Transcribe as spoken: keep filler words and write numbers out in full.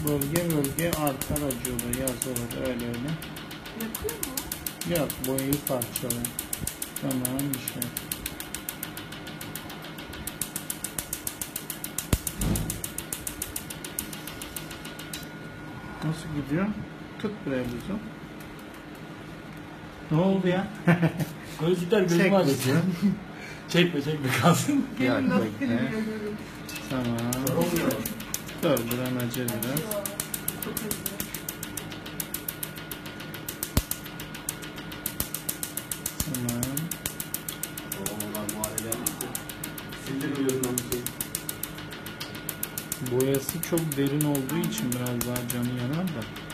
bölge bölge artar acıyorlar, yazılır öyle öyle. Yakıyor mu? Yok, boyayı parçalıyor. Tamam bir şey. Nasıl gidiyor? Tut buraya buzu. Ne oldu ya? Gözlükler gözümü Çek açtı. buzu. Çekme çekme kalsın. Yak Benim nasıl bekle. görüyorum. Tamam. Olmuyor. Dur buran acı biraz. Çok acıyor. Tamam. Oğlan muhalefet yapmıştı. Sildir gözümden bir şey. Boyası çok derin olduğu için biraz daha canı yanar da.